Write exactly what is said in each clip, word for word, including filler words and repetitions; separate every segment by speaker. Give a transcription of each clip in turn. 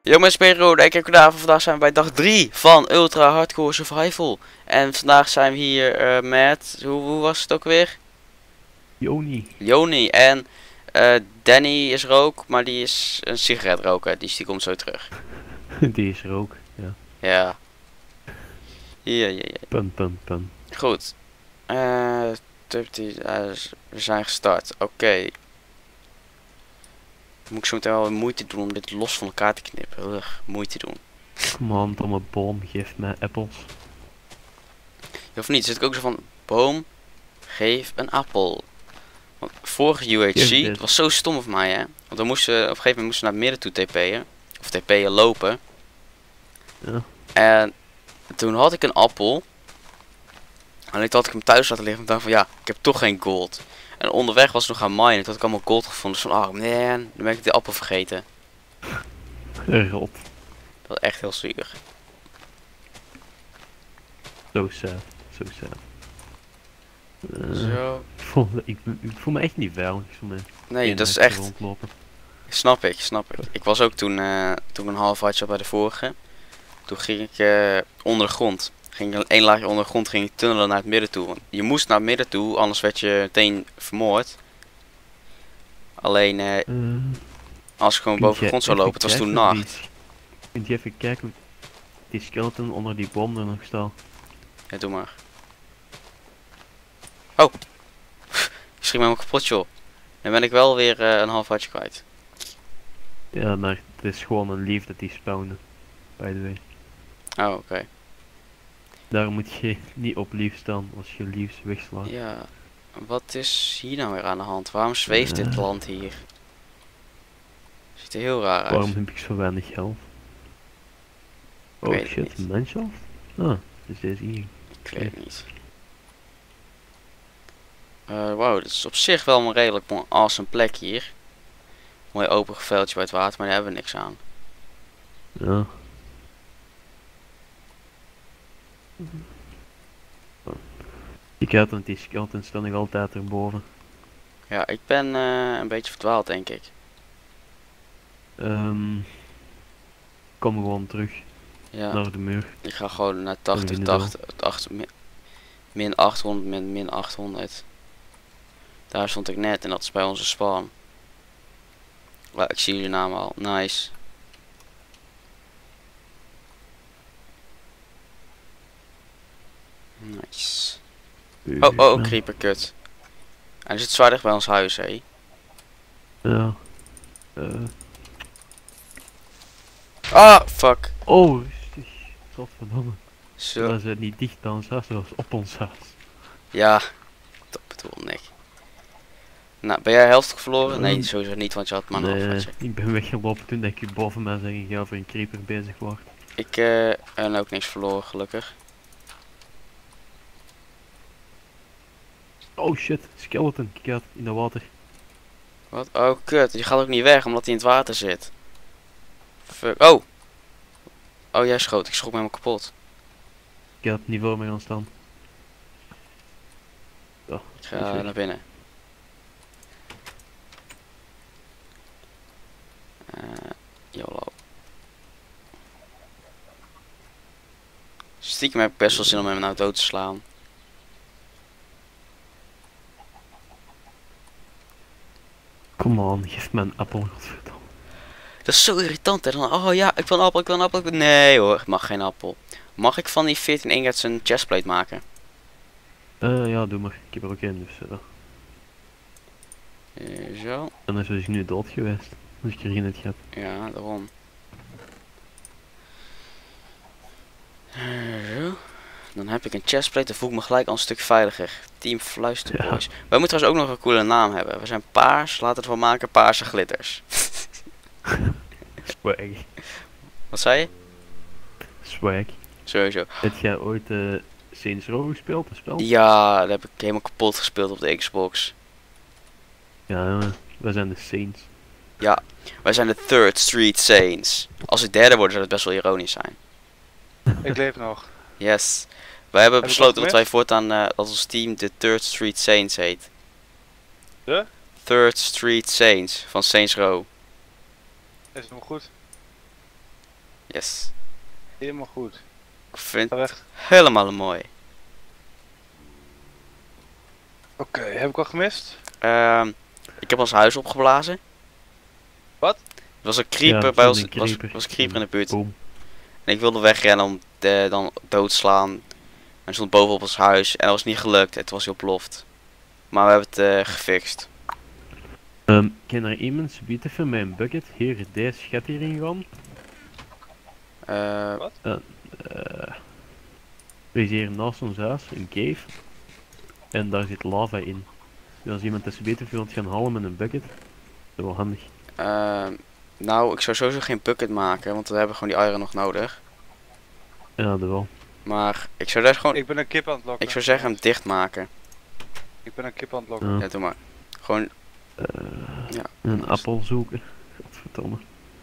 Speaker 1: Yo mensen, ik ben Rode, ik heb vandaag, vandaag zijn we bij dag drie van Ultra Hardcore Survival. En vandaag zijn we hier uh, met, hoe, hoe was het ook weer?
Speaker 2: Joni.
Speaker 1: Joni en uh, Danny is er ook, maar die is een sigaret roken, dus die komt zo terug.
Speaker 2: Die is er ook, ja.
Speaker 1: Ja. Hier, hier, hier.
Speaker 2: Pun, pun, pun.
Speaker 1: Goed. Uh, we zijn gestart, oké. Okay. Moet ik zo meteen wel moeite doen om dit los van elkaar te knippen. Ugh, moeite doen.
Speaker 2: Come on, domme boom, geef mij appels.
Speaker 1: Of niet, zit ik ook zo van, boom, geef een appel. Want vorige U H C, het was zo stom van mij hè. Want we moesten, op een gegeven moment moesten we naar het midden toe TP'en. Of TP'en lopen.
Speaker 2: Ja.
Speaker 1: En toen had ik een appel. En toen had ik hem thuis laten liggen. En dacht van ja, ik heb toch geen gold. En onderweg was ik nog gaan minen. Toen had ik allemaal gold gevonden. Dus van, oh man, dan ben ik de appel vergeten.
Speaker 2: Rot.
Speaker 1: Dat was echt heel zuur.
Speaker 2: Zo sad, zo sad. Uh,
Speaker 1: Zo.
Speaker 2: Ik voel, ik, ik voel me echt niet veilig.
Speaker 1: Nee, dat is echt...
Speaker 2: Rondlopen.
Speaker 1: Snap ik, snap ik. Ik was ook toen, uh, toen een half hartje bij de vorige. Toen ging ik uh, onder de grond. Ging ik een laagje onder de grond, ging ik tunnelen naar het midden toe. Want je moest naar het midden toe, anders werd je meteen vermoord. Alleen, uh, uh, als ik gewoon boven de grond zou lopen, het was toen nacht.
Speaker 2: Kunt je even kijken hoe die skeleton onder die bom er nog staat?
Speaker 1: Ja, doe maar. Oh! Ik schiet me helemaal kapot joh. Dan ben ik wel weer uh, een half hartje kwijt.
Speaker 2: Ja, maar het is gewoon een lief dat die spawnen. By the way.
Speaker 1: Oh, oké. Okay.
Speaker 2: Daar moet je niet op lief staan als je liefst wegslaat.
Speaker 1: Ja, wat is hier nou weer aan de hand? Waarom zweeft uh. dit land hier? Ziet er heel raar uit.
Speaker 2: Waarom heb ik zo weinig geld? Oh shit, een menshof? Ah, is deze hier.
Speaker 1: Ik weet het niet. Uh, wow, dit is op zich wel een redelijk awesome plek hier. Mooi open veldje bij het water, maar daar hebben we niks aan.
Speaker 2: Ja. Ik had dat die skeletons staan nog altijd erboven.
Speaker 1: Ja, ik ben uh, een beetje verdwaald denk ik.
Speaker 2: Um, kom gewoon terug. Ja. Naar de muur.
Speaker 1: Ik ga gewoon naar tachtig, tachtig, tachtig min achthonderd, min, min achthonderd. Daar stond ik net en dat is bij onze spawn. Well, ik zie jullie naam al. Nice. Nice. Oh, oh, oh, creeper kut. En hij zit zwaar dicht bij ons huis, hé.
Speaker 2: Ja. Uh.
Speaker 1: Ah, fuck.
Speaker 2: Oh, godverdomme.
Speaker 1: Zo.
Speaker 2: Dat is het niet dicht bij ons huis, dat was op ons huis.
Speaker 1: Ja, dat bedoel ik. Nou, ben jij helft verloren? Nee, sowieso niet, want je had maar nog
Speaker 2: nee,
Speaker 1: wat.
Speaker 2: Ik ben weggelopen toen dat ik boven mij zeg ik ga voor een creeper bezig wordt.
Speaker 1: Ik uh, heb ook niks verloren, gelukkig.
Speaker 2: Oh shit, skeleton, kijk uit, in het water.
Speaker 1: Wat? Oh kut, die gaat ook niet weg omdat hij in het water zit. Fuck. Oh! Oh, jij schoot, ik schrok me helemaal kapot.
Speaker 2: Ik had niet voor me gaan staan.
Speaker 1: Oh, ik ga naar binnen. Uh, YOLO. Stiekem heb ik best wel zin om hem nou dood te slaan.
Speaker 2: Come on, geef me een appel, godverdomme.
Speaker 1: Dat is zo irritant hè, dan, oh ja, ik wil een appel, ik wil een appel. Nee hoor, ik mag geen appel. Mag ik van die veertien ingots een chestplate maken?
Speaker 2: Uh, ja, doe maar. Ik heb er ook één, dus... Uh.
Speaker 1: Uh, zo.
Speaker 2: En dan is dus nu dood geweest, als ik er geen het gehad.
Speaker 1: Ja, daarom. Uh, zo. Dan heb ik een chestplate, dan voel ik me gelijk al een stuk veiliger. Team Fluister Boys. Ja. Wij moeten trouwens ook nog een coole naam hebben. We zijn paars, laten we ervan maken, paarse glitters.
Speaker 2: Swag.
Speaker 1: Wat zei je?
Speaker 2: Swag.
Speaker 1: Sowieso.
Speaker 2: Heb jij ooit uh, Saints Row gespeeld, het spel?
Speaker 1: Ja, dat heb ik helemaal kapot gespeeld op de Xbox.
Speaker 2: Ja, uh, wij zijn de Saints.
Speaker 1: Ja, wij zijn de Third Street Saints. Als ik derde word, zou het best wel ironisch zijn.
Speaker 3: Ik leef nog.
Speaker 1: Yes. Wij hebben Heb besloten dat wij voortaan uh, als ons team de Third Street Saints heet.
Speaker 3: De?
Speaker 1: Third Street Saints van Saints Row.
Speaker 3: Is het nog goed?
Speaker 1: Yes.
Speaker 3: Helemaal goed.
Speaker 1: Ik vind
Speaker 3: Ga
Speaker 1: het
Speaker 3: weg.
Speaker 1: helemaal mooi.
Speaker 3: Oké, heb ik al gemist?
Speaker 1: Ehm, ik heb ons huis opgeblazen.
Speaker 3: Wat?
Speaker 1: Er was een creeper
Speaker 2: Ja,
Speaker 1: bij ons.
Speaker 2: zo'n
Speaker 1: Er was,
Speaker 2: creeper.
Speaker 1: was een creeper in de buurt.
Speaker 2: Boom.
Speaker 1: En ik wilde wegrennen om de, dan doodslaan. En hij stond boven op ons huis. En dat was niet gelukt. Het was heel ploft. Maar we hebben het eh, gefixt.
Speaker 2: Ehm, kan er iemand bieden even mijn bucket? Hier, deze gaat hierin gaan.
Speaker 1: Eh,
Speaker 2: Eh, er is hier naast ons huis een cave. En daar zit lava in. Dus als iemand tussen beter wilt gaan halen met een bucket, dat is wel handig.
Speaker 1: ehm, nou, ik zou sowieso geen bucket maken. Want we hebben gewoon die iron nog nodig.
Speaker 2: Ja, dat wel.
Speaker 1: Maar ik zou daar gewoon...
Speaker 3: Ik ben een kip aan het lokken.
Speaker 1: Ik zou zeggen hem dichtmaken.
Speaker 3: Ik ben een kip aan het lokken.
Speaker 2: Ja.
Speaker 1: Ja, doe maar. Gewoon...
Speaker 2: Eh,
Speaker 1: Ja.
Speaker 2: Een appel zoeken. Godverdomme.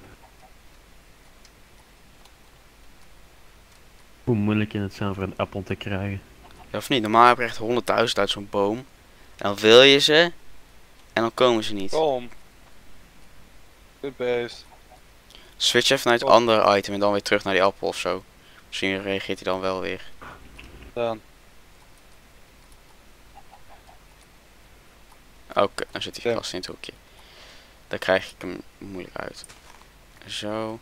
Speaker 2: Hoe moeilijk kan het zijn voor een appel te krijgen?
Speaker 1: Ja, of niet? Normaal heb je echt honderdduizend uit zo'n boom. En dan wil je ze. En dan komen ze niet.
Speaker 3: Kom. Good beest.
Speaker 1: Switch even naar het
Speaker 3: Oh.
Speaker 1: andere item en dan weer terug naar die appel of zo. Misschien reageert hij dan wel weer.
Speaker 3: Dan.
Speaker 1: Oké, dan zit hij
Speaker 3: Ja.
Speaker 1: vast in het hoekje. Dan krijg ik hem moeilijk uit. Zo.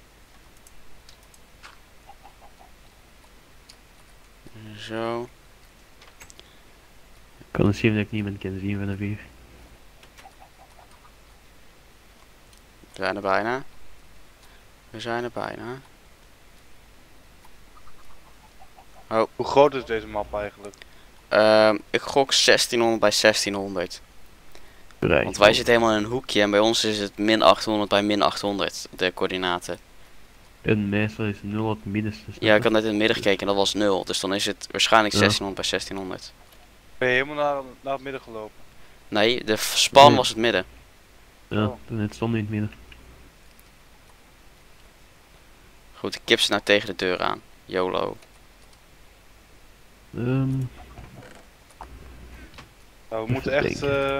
Speaker 1: Zo.
Speaker 2: Ik kan eens zien dat ik niemand kan zien vanaf hier.
Speaker 1: We zijn er bijna. We zijn er bijna.
Speaker 3: Hoe groot is deze map eigenlijk?
Speaker 1: Ehm, ik gok zestienhonderd bij zestienhonderd.
Speaker 2: Bereik.
Speaker 1: Want wij zitten helemaal in een hoekje en bij ons is het min achthonderd bij min achthonderd. De coördinaten.
Speaker 2: En meestal is nul het minste.
Speaker 1: Ja, ik had net in het midden gekeken en dat was nul. Dus dan is het waarschijnlijk
Speaker 2: Ja.
Speaker 1: zestienhonderd bij zestienhonderd.
Speaker 3: Ben je helemaal naar, naar het midden gelopen?
Speaker 1: Nee, de f- span
Speaker 2: Nee.
Speaker 1: was het midden.
Speaker 2: Ja,
Speaker 3: Oh.
Speaker 2: toen het stond in het midden.
Speaker 1: Goed, de kip zit nou tegen de deur aan. YOLO.
Speaker 2: Ehm,
Speaker 3: Nou, we
Speaker 2: Even
Speaker 3: moeten echt
Speaker 2: denken.
Speaker 3: eh,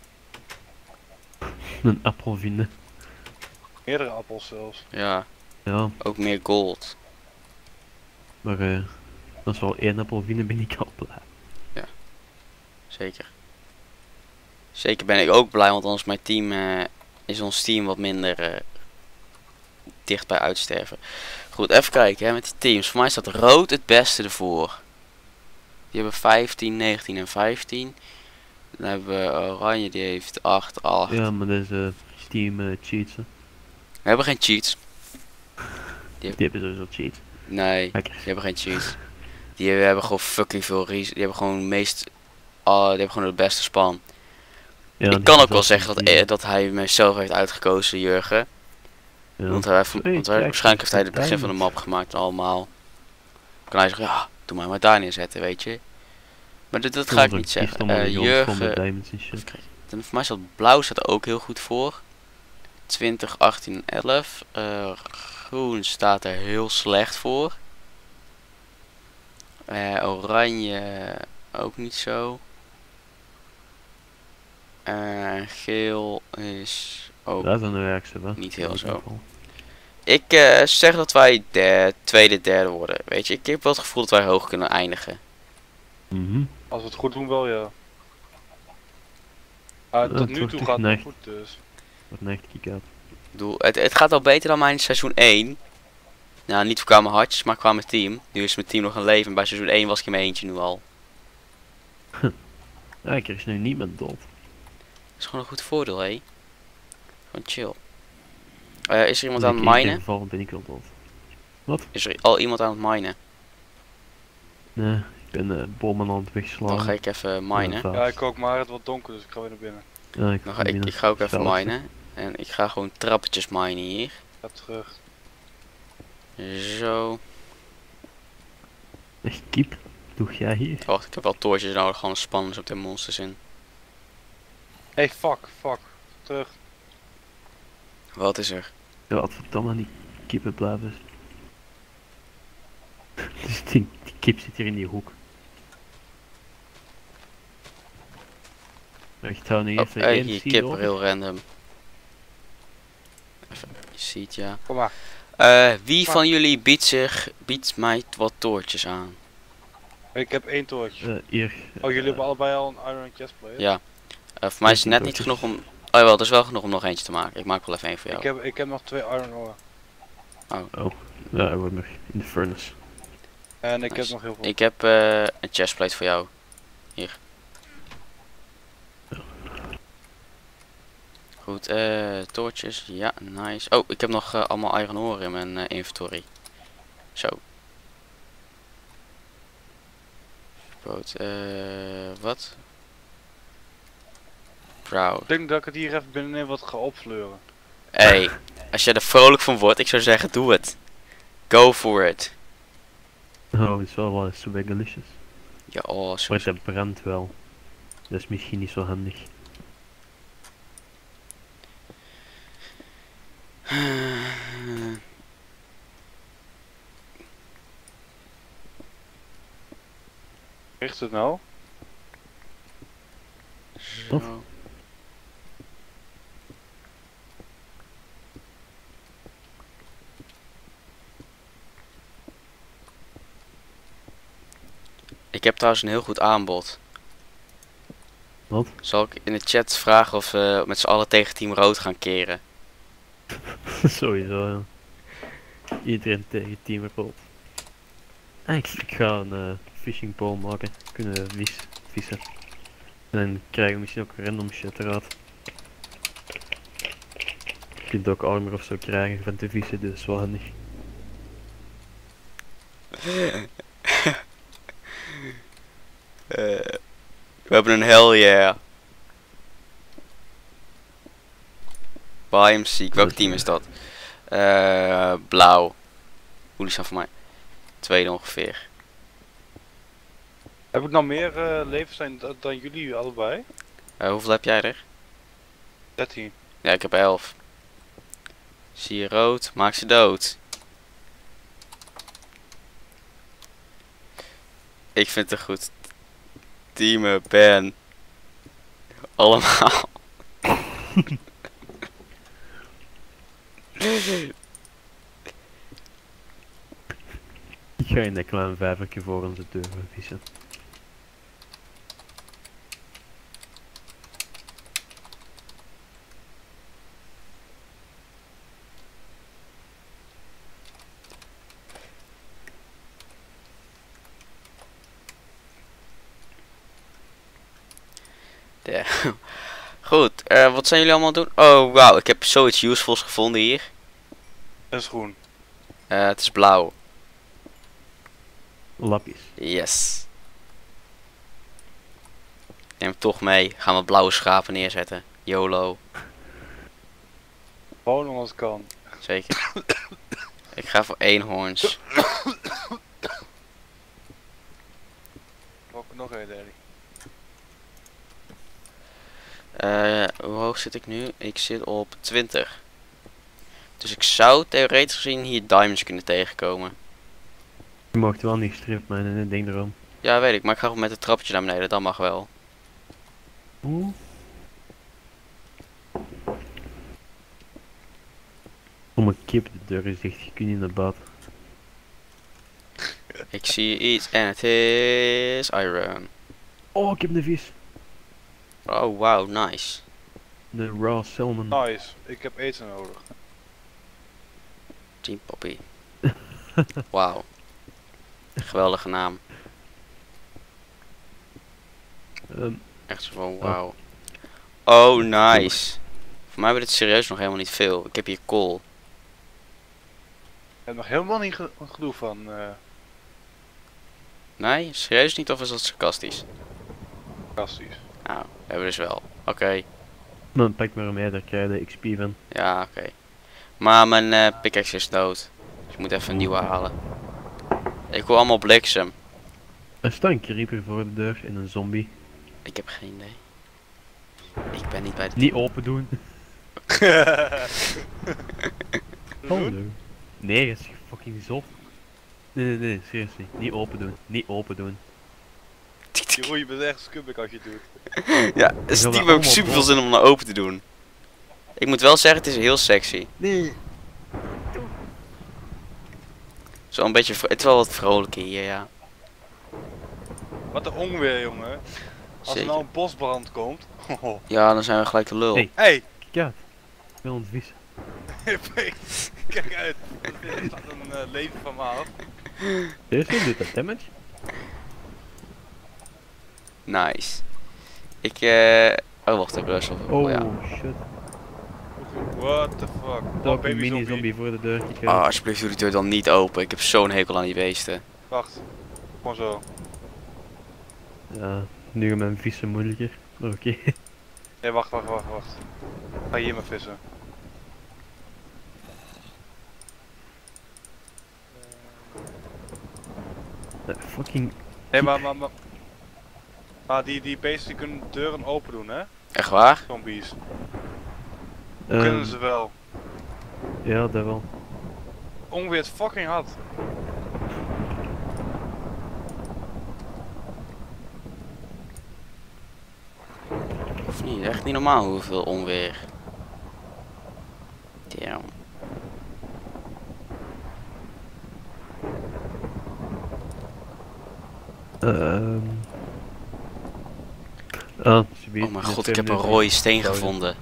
Speaker 2: een appel vinden.
Speaker 3: meerdere appels zelfs.
Speaker 1: Ja,
Speaker 2: Ja,
Speaker 1: ook meer gold.
Speaker 2: maar eh, als we al één appel vinden ben ik al blij.
Speaker 1: Zeker. Zeker ben ik ook blij, want anders mijn team, eh, is ons team wat minder eh, dicht bij uitsterven. Goed, even kijken hè, met die teams. Voor mij staat rood het beste ervoor. Die hebben vijftien, negentien en vijftien. Dan hebben we oranje, die heeft acht, acht.
Speaker 2: Ja, maar dat is eh, team eh, cheats. Hè.
Speaker 1: We hebben geen cheats.
Speaker 2: Die hebben sowieso cheats.
Speaker 1: Nee,
Speaker 2: Lekker.
Speaker 1: die hebben geen cheats. Die hebben gewoon fucking veel res. Die hebben gewoon meest. Ah, die hebben gewoon de beste span.
Speaker 2: Ja, die
Speaker 1: ik kan ook
Speaker 2: hebben
Speaker 1: wel
Speaker 2: zelfs
Speaker 1: zeggen dat,
Speaker 2: die-
Speaker 1: eh, dat hij mijzelf heeft uitgekozen, Jurgen.
Speaker 2: ja.
Speaker 1: Want, hij, heeft-
Speaker 2: Hey,
Speaker 1: want hij,
Speaker 2: kijk,
Speaker 1: waarschijnlijk heeft hij het
Speaker 2: dat
Speaker 1: begin van de map gemaakt allemaal. Kan hij zeggen, ja, doe maar maar daar neerzetten, weet je. Maar dit, dat ga ik
Speaker 2: Onze
Speaker 1: niet zeggen.
Speaker 2: kist allemaal
Speaker 1: Eh,
Speaker 2: in gold van de
Speaker 1: Jurgen,
Speaker 2: diamonds en shit.
Speaker 1: even kijken. Dan voor mij staat blauw staat er ook heel goed voor. twintig, achttien, elf. Eh, groen staat er heel slecht voor. Eh, oranje ook niet zo. Eh, geel is ook.
Speaker 2: Dat is dan de werkste wel.
Speaker 1: niet heel
Speaker 2: In
Speaker 1: zo.
Speaker 2: ieder geval.
Speaker 1: Ik eh, zeg dat wij de tweede, derde worden. Weet je, ik heb wel het gevoel dat wij hoog kunnen eindigen.
Speaker 2: Mhm.
Speaker 3: Als we het goed doen wel, ja. Ah,
Speaker 2: Ja,
Speaker 3: tot
Speaker 2: het
Speaker 3: nu
Speaker 2: wordt
Speaker 3: toe
Speaker 2: echt
Speaker 3: gaat het
Speaker 2: neig-
Speaker 3: nog goed dus.
Speaker 2: Wat een echt kick-out.
Speaker 1: Ik bedoel, het, het gaat al beter dan mijn seizoen één. Nou, niet qua mijn hartjes, maar qua mijn team. Nu is mijn team nog een leven. Bij seizoen één was ik in mijn eentje nu al.
Speaker 2: Ja, ik er is nu niemand dood.
Speaker 1: Dat is gewoon een goed voordeel, hé. Gewoon chill. Eh, is er iemand
Speaker 2: Als
Speaker 1: aan
Speaker 2: ik
Speaker 1: het
Speaker 2: één keer
Speaker 1: minen?
Speaker 2: val, ben ik al dood.
Speaker 1: Is er al iemand aan het minen?
Speaker 2: Nee, ik ben uh, bommen aan het wegslaan.
Speaker 1: Dan ga ik even minen.
Speaker 2: Ja,
Speaker 3: Ja, ik ook, maar het wordt donker, dus ik ga weer naar binnen.
Speaker 2: Ja, ik,
Speaker 1: Dan ga ik, ik ga ook even minen. En ik ga gewoon trappetjes minen hier.
Speaker 3: Ik ga terug.
Speaker 1: Zo.
Speaker 2: Echt kiep, doe jij hier?
Speaker 1: Wacht, ik heb wel toortjes nodig, gewoon spannend op de monsters in.
Speaker 3: Hey, fuck, fuck. Terug.
Speaker 1: Wat is er?
Speaker 2: Ja, wat verdomme, die kippen blijven. Dus die, die kip zit hier in die hoek. Ik hou nu
Speaker 1: Oh,
Speaker 2: even
Speaker 1: hey,
Speaker 2: één
Speaker 1: hier,
Speaker 2: seed
Speaker 1: kip,
Speaker 2: over.
Speaker 1: heel random. Even, je ziet ja.
Speaker 3: Kom maar.
Speaker 1: Eh, wie van jullie biedt zich, biedt mij wat toortjes aan?
Speaker 3: Ik heb één toortje.
Speaker 2: Eh, hier.
Speaker 3: Oh, jullie
Speaker 2: eh,
Speaker 3: hebben allebei al een iron chestplate?
Speaker 1: Ja. Eh, voor mij is het net niet genoeg om... Oh jawel, het is wel genoeg om nog eentje te maken. Ik maak wel even één voor
Speaker 3: Ik
Speaker 1: jou.
Speaker 3: heb, ik heb nog twee iron ore.
Speaker 2: Ja, hij wordt nog in de furnace.
Speaker 3: En ik
Speaker 1: Nice.
Speaker 3: heb nog heel veel.
Speaker 1: Ik heb eh, een chestplate voor jou. Hier. Goed, eh, toortjes. Ja, nice. Oh, ik heb nog eh, allemaal iron ore in mijn eh, inventory. Zo. Goed, eh, wat? Proud.
Speaker 3: Ik denk dat ik het hier even binnenin wat ga opfleuren.
Speaker 1: Hey, als je er vrolijk van wordt, ik zou zeggen, doe het. Go for it.
Speaker 2: Oh, het is wel wat super delicious.
Speaker 1: Ja, oh, zo.
Speaker 2: Maar het brandt wel. Dat is misschien niet zo handig.
Speaker 3: Richt het nou?
Speaker 2: Wat?
Speaker 1: Zo. Ik heb trouwens een heel goed aanbod.
Speaker 2: Wat?
Speaker 1: Zal ik in de chat vragen of we met z'n allen tegen Team Rood gaan keren?
Speaker 2: Sowieso, ja. Iedereen tegen Team Rood. Ah, ik, ik ga een uh, fishing pole maken. Kunnen we vis, vissen. En dan krijgen we misschien ook random shit eruit. Je kunt ook armor of zo krijgen van te vissen, dus wel handig.
Speaker 1: Eh, we hebben een hell yeah. Biome Seek. Welk team is dat? Eh, blauw. Hoe is dat voor mij? Tweede ongeveer.
Speaker 3: Heb ik nou meer uh, levens dan, dan jullie allebei?
Speaker 1: Eh, hoeveel heb jij er?
Speaker 3: dertien.
Speaker 1: Ja, ik heb elf. Zie je rood? Maak ze dood. Ik vind het goed. Teamen, Ben. Allemaal.
Speaker 2: Ik ga in dat klein vijvertje voor onze deur vissen.
Speaker 1: Ja. Goed, eh, wat zijn jullie allemaal doen? Oh, wauw, ik heb zoiets usefuls gevonden hier.
Speaker 3: En schoen.
Speaker 1: Eh, het is blauw.
Speaker 2: Lapjes.
Speaker 1: Yes. Neem hem toch mee. Gaan we blauwe schapen neerzetten. YOLO.
Speaker 3: Gewoon omdat het kan.
Speaker 1: Zeker. Ik ga voor eenhoorns.
Speaker 3: Ook nog één, Danny.
Speaker 1: Eh, hoe hoog zit ik nu? Ik zit op twintig. Dus ik zou theoretisch gezien hier diamonds kunnen tegenkomen.
Speaker 2: Je mag wel niet gestript mijn en ding erom.
Speaker 1: Ja, weet ik, maar ik ga gewoon met het trappetje naar beneden. Dat mag wel.
Speaker 2: Oeh. Om een kip, de deur is dicht, je kunt niet naar buiten.
Speaker 1: Ik zie iets en het is iron.
Speaker 2: Oh, ik heb een vis.
Speaker 1: Oh, wow, nice.
Speaker 2: De raw salmon.
Speaker 3: Nice. Ik heb eten nodig.
Speaker 1: Team Poppy. Wauw. Geweldige naam.
Speaker 2: Ehm,
Speaker 1: Echt zo van wauw. Oh, nice. Voor mij wordt het serieus nog helemaal niet veel. Ik heb hier kool.
Speaker 3: Ik heb nog helemaal niet ge gedoe van. Uh,
Speaker 1: Nee, serieus niet of is dat sarcastisch?
Speaker 3: fantastisch.
Speaker 1: Nou, we hebben dus wel. Oké.
Speaker 2: dan pak maar mee, daar krijg je de X P van.
Speaker 1: Ja, oké. Maar mijn eh pickaxe is dood. Dus ik moet even een nieuwe halen. Ik wil allemaal bliksem.
Speaker 2: Er staat een creeper voor de deur en een zombie.
Speaker 1: Ik heb geen idee. Ik ben niet bij de...
Speaker 2: Niet open doen. Hallo. Nee, dat is fucking zot. Nee, nee, nee, serieus niet. Niet open doen. Niet open doen.
Speaker 3: Jeroen, je bent echt scumbag als je het doet.
Speaker 1: Ja,
Speaker 2: wil dat
Speaker 1: Steam heb ik
Speaker 2: allemaal
Speaker 1: super veel
Speaker 2: boven.
Speaker 1: zin om naar open te doen. Ik moet wel zeggen, het is heel sexy.
Speaker 2: Nee.
Speaker 1: Zo een beetje, vro- het is wel wat vrolijker hier, ja.
Speaker 3: Wat een onweer, jongen. Als er
Speaker 1: Zeker.
Speaker 3: nou een bosbrand komt.
Speaker 1: Ja, dan zijn we gelijk de lul.
Speaker 2: Hey.
Speaker 3: Hey!
Speaker 2: Kijk uit. Ik wil ons vissen.
Speaker 3: Kijk uit. Dit staat een uh, leven van me af.
Speaker 2: Seriously, doet dat damage?
Speaker 1: Nice. Ik, eh... Oh, wacht even, dat is wel...
Speaker 2: Oh,
Speaker 1: Oh, ja.
Speaker 2: shit.
Speaker 3: What the fuck?
Speaker 2: Er
Speaker 3: Oh,
Speaker 2: ook een
Speaker 3: baby
Speaker 2: mini
Speaker 3: zombie.
Speaker 2: zombie voor de deur gekregen.
Speaker 1: Ah, alsjeblieft doe die deur dan niet open. Ik heb zo'n hekel aan die beesten.
Speaker 3: Wacht. Gewoon zo.
Speaker 2: Ja, nu gaan mijn vissen moeilijker. Maar oké.
Speaker 3: Nee, wacht, wacht, wacht, wacht. Ga hier maar vissen.
Speaker 2: Eh, fucking.
Speaker 3: Nee, maar, maar, maar. Maar die, die beesten die kunnen deuren open doen, hè?
Speaker 1: Echt waar?
Speaker 3: Zombies.
Speaker 2: ehm,
Speaker 3: Kunnen ze wel.
Speaker 2: Ja, dat wel.
Speaker 3: Onweer is fucking hard.
Speaker 1: Of niet? Echt niet normaal hoeveel onweer. Damn.
Speaker 2: Ehm. Ah,
Speaker 1: Oh mijn god, ik heb een rode steen gevonden.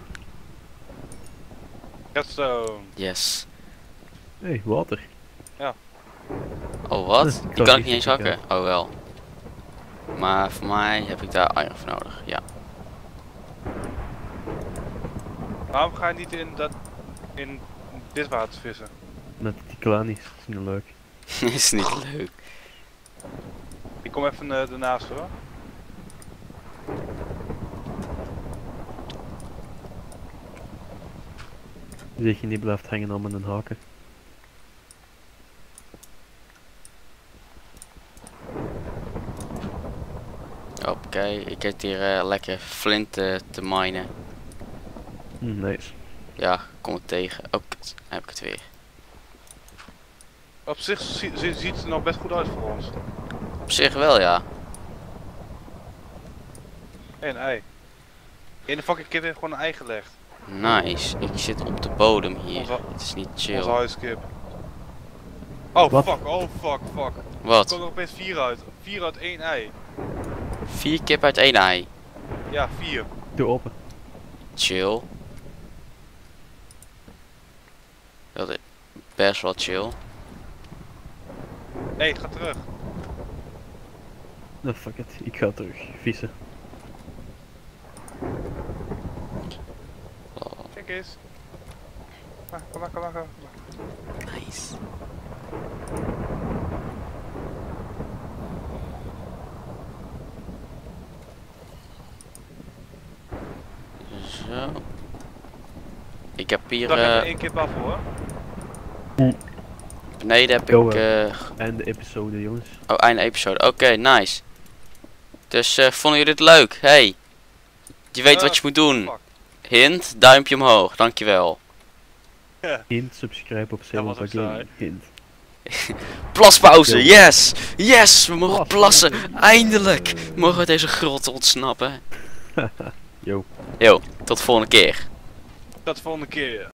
Speaker 3: Redstone.
Speaker 1: Yes.
Speaker 2: Hé, hey, water.
Speaker 1: Oh wat?
Speaker 2: Ik
Speaker 1: Die
Speaker 2: kan
Speaker 1: kan ik
Speaker 2: niet
Speaker 1: niet eens
Speaker 2: zeker,
Speaker 1: hakken? Oh wel. Maar voor mij heb ik daar iron voor nodig, ja.
Speaker 3: Waarom ga je niet in dat. in dit water vissen?
Speaker 2: Met die klanies, dat is niet leuk.
Speaker 1: Is niet leuk.
Speaker 3: Ik kom even uh, ernaast hoor.
Speaker 2: Zeg je niet blijft hangen aan mijn haken.
Speaker 1: Oké, ik heb hier eh, lekker flint eh, te minen.
Speaker 2: Hm, nice.
Speaker 1: Ja, kom het tegen. Oh, kut. Dan heb ik het weer.
Speaker 3: Op zich zie- zie- ziet het er nog best goed uit voor ons.
Speaker 1: Op zich wel, ja.
Speaker 3: Hé, een ei. In de fucking kip heeft gewoon een ei gelegd.
Speaker 1: Nice. Ik zit op de bodem hier.
Speaker 3: Onze-
Speaker 1: Het is niet
Speaker 3: Onze
Speaker 1: chill.
Speaker 3: huiskip. Oh
Speaker 2: Wat?
Speaker 3: fuck, oh fuck, fuck. Er
Speaker 1: Wat?
Speaker 3: komen er opeens vier uit. Vier uit één ei.
Speaker 1: Vier kip uit één ei.
Speaker 3: Ja, vier.
Speaker 2: Doe open.
Speaker 1: Chill. Dat is best wel chill.
Speaker 3: Hé, hey, ga terug.
Speaker 2: Nou, fuck it. Ik ga terug vissen.
Speaker 1: Oh,
Speaker 3: Kijk eens. Ah, kom maar, kom maar, kom maar.
Speaker 1: nice. Zo. Ik heb hier
Speaker 3: Dag even
Speaker 1: eh,
Speaker 3: één kip af hoor.
Speaker 1: beneden heb
Speaker 2: Go,
Speaker 1: ik eh,
Speaker 2: Einde episode, jongens.
Speaker 1: oh, einde episode. Oké, nice. Dus eh, vonden jullie dit leuk? Hey, je weet
Speaker 3: Eh,
Speaker 1: wat je moet doen.
Speaker 3: fuck.
Speaker 1: Hint, duimpje omhoog. Dankjewel.
Speaker 2: Hint, subscribe op
Speaker 3: Dat was
Speaker 2: Silver
Speaker 3: ook saai.
Speaker 2: Gaming. Hint.
Speaker 1: Plaspauze,
Speaker 2: Ja.
Speaker 1: yes! Yes, we mogen
Speaker 2: Plassen.
Speaker 1: plassen. Eindelijk mogen we deze grot ontsnappen.
Speaker 2: Yo.
Speaker 1: Yo, tot de volgende keer.
Speaker 3: Tot de volgende keer.